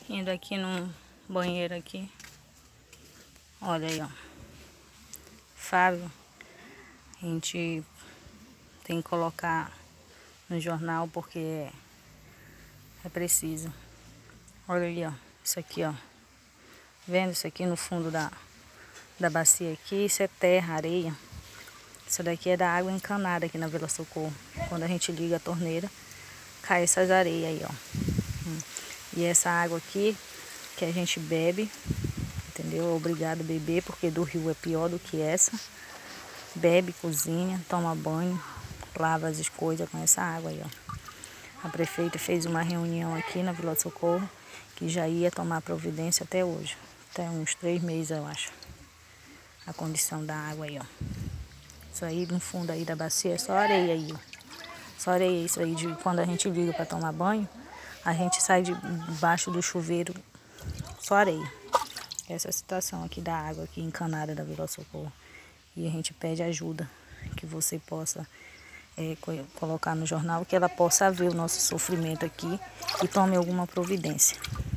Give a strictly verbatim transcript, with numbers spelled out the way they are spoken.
Indo aqui no banheiro aqui. Olha aí, ó. Fábio, a gente tem que colocar no jornal porque é, é preciso. Olha ali, ó. Isso aqui, ó. Vendo isso aqui no fundo da, da bacia aqui? Isso é terra, areia. Isso daqui é da água encanada aqui na Vila Socorro. Quando a gente liga a torneira, cai essas areias aí, ó. E essa água aqui que a gente bebe, entendeu? É obrigado a beber, porque do rio é pior do que essa. Bebe, cozinha, toma banho, lava as coisas com essa água aí, ó. A prefeita fez uma reunião aqui na Vila Socorro, que já ia tomar providência até hoje. Até uns três meses, eu acho. A condição da água aí, ó. Isso aí no fundo aí da bacia é só areia aí, ó. Só areia, isso aí de quando a gente liga para tomar banho, a gente sai debaixo do chuveiro, só areia. Essa é a situação aqui da água aqui encanada da Vila Socorro. E a gente pede ajuda, que você possa é, colocar no jornal, que ela possa ver o nosso sofrimento aqui e tome alguma providência.